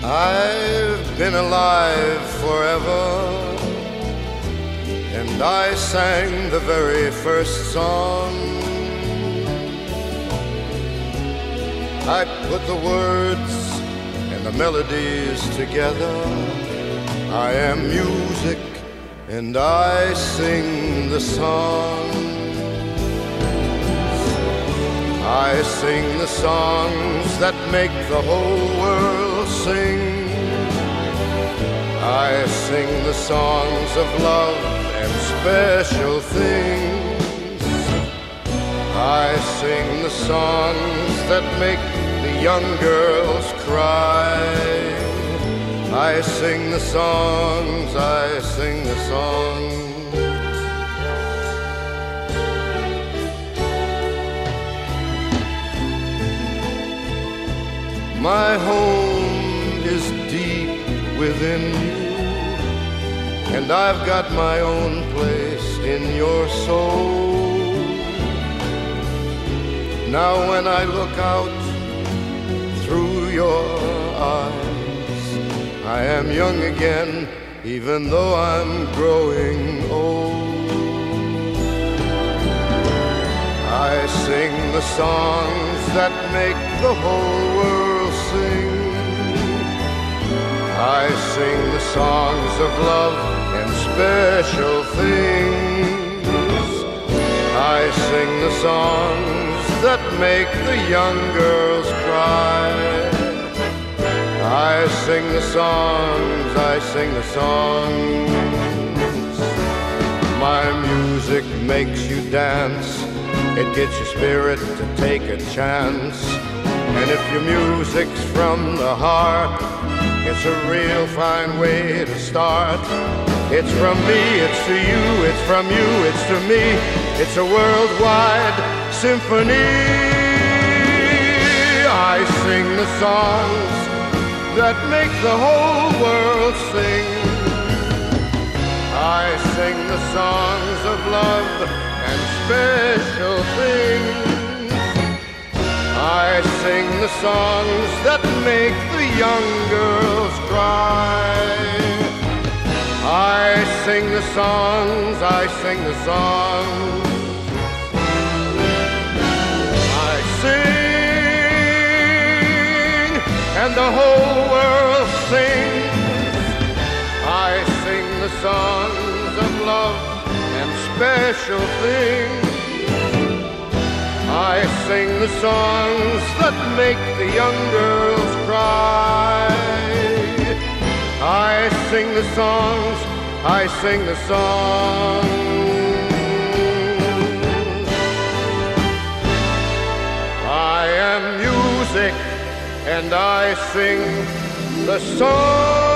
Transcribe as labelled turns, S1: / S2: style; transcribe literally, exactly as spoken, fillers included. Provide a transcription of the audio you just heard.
S1: I've been alive forever, and I sang the very first song. I put the words and the melodies together. I am music, and I sing the songs. I sing the songs that make the whole world sing. I sing the songs of love and special things. I sing the songs that make the young girls cry. I sing the songs, I sing the songs. My home is deep within you, and I've got my own place in your soul. Now when I look out through your eyes, I am young again, even though I'm growing old. I sing the songs that make the whole world sing. I sing the songs of love and special things. I sing the songs that make the young girls cry. I sing the songs, I sing the songs. My music makes you dance. It gets your spirit to take a chance. And if your music's from the heart, it's a real fine way to start. It's from me, it's to you, it's from you, it's to me. It's a worldwide symphony. I sing the songs that make the whole world sing. I sing the songs of love and special things. I sing the songs that make the young girls cry. I sing the songs, I sing the songs. I sing, and the whole world sings. I sing the songs of love and special things. I sing the songs that make the young girls cry. I sing the songs, I sing the songs. I am music, and I sing the songs.